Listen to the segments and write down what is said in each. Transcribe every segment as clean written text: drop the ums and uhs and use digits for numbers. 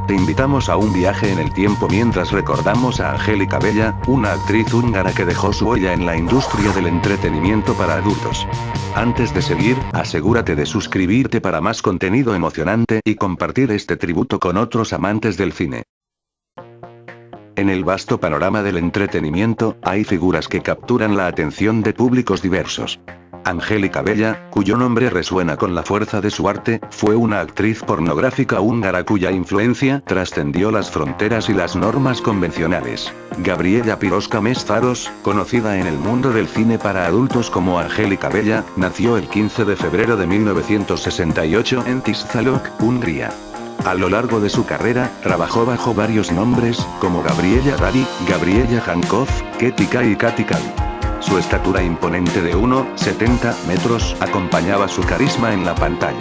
Te invitamos a un viaje en el tiempo mientras recordamos a Angélica Bella, una actriz húngara que dejó su huella en la industria del entretenimiento para adultos. Antes de seguir, asegúrate de suscribirte para más contenido emocionante y compartir este tributo con otros amantes del cine. En el vasto panorama del entretenimiento, hay figuras que capturan la atención de públicos diversos. Angélica Bella, cuyo nombre resuena con la fuerza de su arte, fue una actriz pornográfica húngara cuya influencia trascendió las fronteras y las normas convencionales. Gabriela Piroska Mészáros, conocida en el mundo del cine para adultos como Angélica Bella, nació el 15 de febrero de 1968 en Tiszaluc, Hungría. A lo largo de su carrera, trabajó bajo varios nombres, como Gabriella Dari, Gabriella Hancock, Ketika y Katikal. Su estatura imponente de 1,70 metros acompañaba su carisma en la pantalla.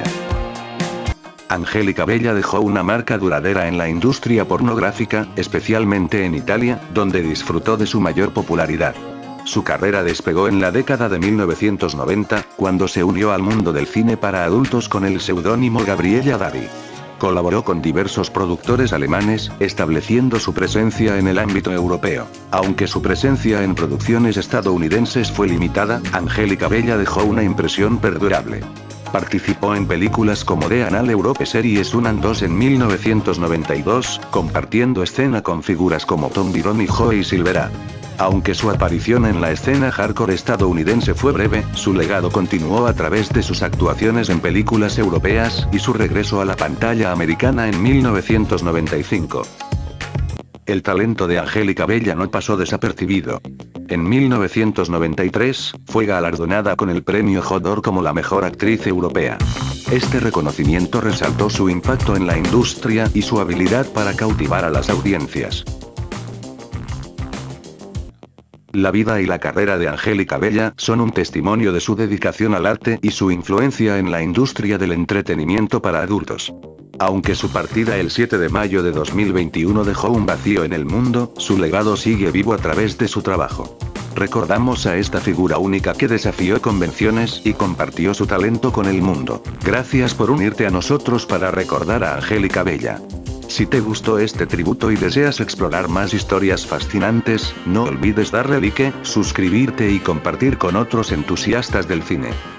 Angélica Bella dejó una marca duradera en la industria pornográfica, especialmente en Italia, donde disfrutó de su mayor popularidad. Su carrera despegó en la década de 1990, cuando se unió al mundo del cine para adultos con el seudónimo Gabriella Dari. Colaboró con diversos productores alemanes, estableciendo su presencia en el ámbito europeo. Aunque su presencia en producciones estadounidenses fue limitada, Angélica Bella dejó una impresión perdurable. Participó en películas como The Anal Europe Series 1 and 2 en 1992, compartiendo escena con figuras como Tom Byron y Joey Silvera. Aunque su aparición en la escena hardcore estadounidense fue breve, su legado continuó a través de sus actuaciones en películas europeas y su regreso a la pantalla americana en 1995. El talento de Angélica Bella no pasó desapercibido. En 1993, fue galardonada con el premio Hodor como la mejor actriz europea. Este reconocimiento resaltó su impacto en la industria y su habilidad para cautivar a las audiencias. La vida y la carrera de Angélica Bella son un testimonio de su dedicación al arte y su influencia en la industria del entretenimiento para adultos. Aunque su partida el 7 de mayo de 2021 dejó un vacío en el mundo, su legado sigue vivo a través de su trabajo. Recordamos a esta figura única que desafió convenciones y compartió su talento con el mundo. Gracias por unirte a nosotros para recordar a Angélica Bella. Si te gustó este tributo y deseas explorar más historias fascinantes, no olvides darle like, suscribirte y compartir con otros entusiastas del cine.